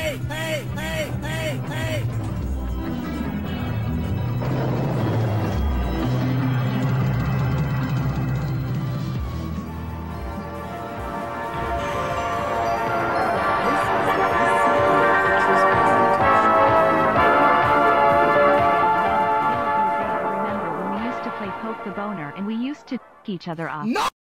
Remember when we used to play poke the boner and we used to each other off. No!